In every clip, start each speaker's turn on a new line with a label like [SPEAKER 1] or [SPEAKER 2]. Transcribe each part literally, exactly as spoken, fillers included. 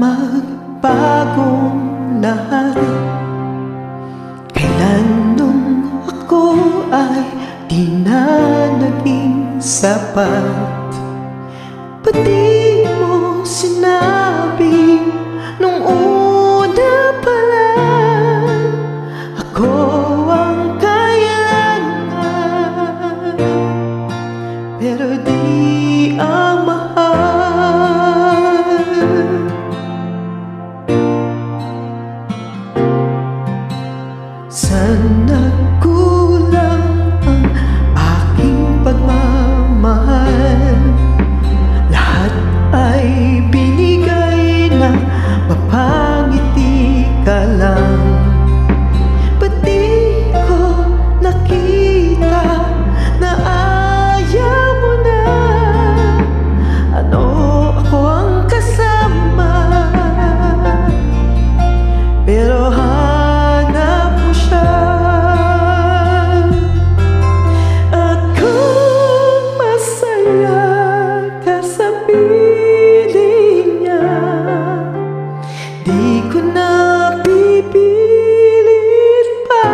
[SPEAKER 1] magbagong lahat. Kailan nung ako ay di na naging sapat. Ba't di mo sinabi nung una pa lang ako ang kailangan, pero di ang mahal. Sana kulang ang aking pagmamahal, lahat ay binigay na mapangiti ka lang. Ba't di ko nakita na ayaw mo na? Ano, ako ang kasama, pero hanap mo siya. At kung masaya ka sa piling niya, di ko na pipilit pa.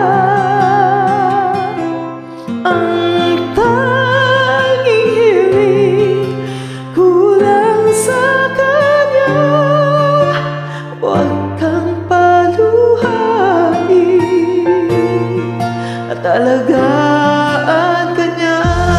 [SPEAKER 1] Ang tanging hiling kulang sa kanya, huwag kang paluhain at alagaan ka niya.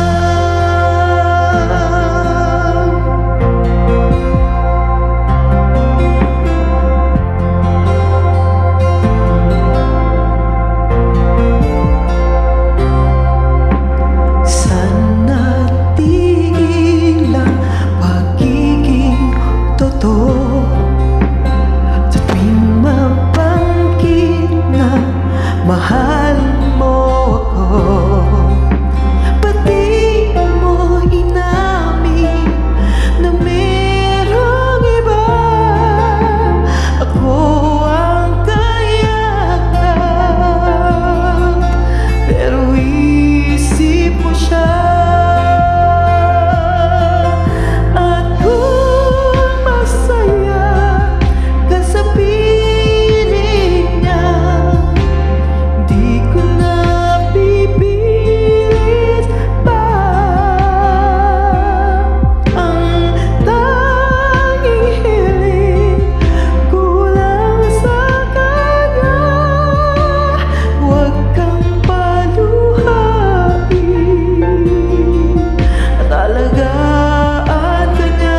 [SPEAKER 1] Sana tigil ang pagiging totoo sa tuwing mabanggit na mahal mo ako. Ba't di mo inamin na merong iba? Ako ang kayanan, pero isip mo siya. At kung masaya ka sa piling niya, di ko na pipilit pa. Ang tanging hiling kulang sa kanya, huwag kang paluhain at alagaan ka niya.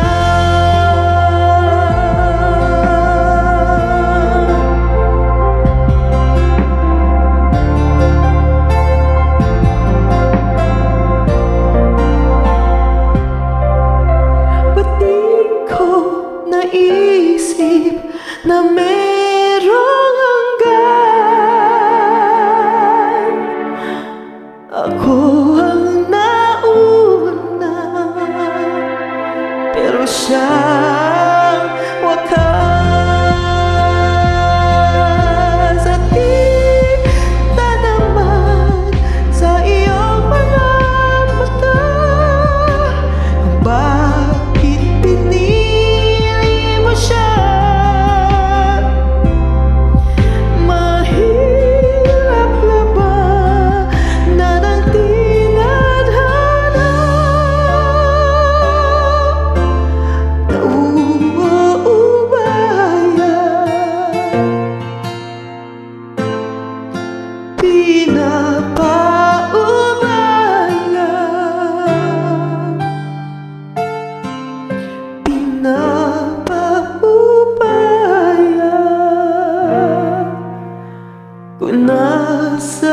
[SPEAKER 1] Ba't di ko naisip na merong hanggan? Ako ang nauna, pero siyang wakas. At kita naman sa iyong mga mata kung bakit pinili mo siya. Mahirap labanan ang tinadhana na umuubaya, pinapaubaya, pinapaubaya ko na sa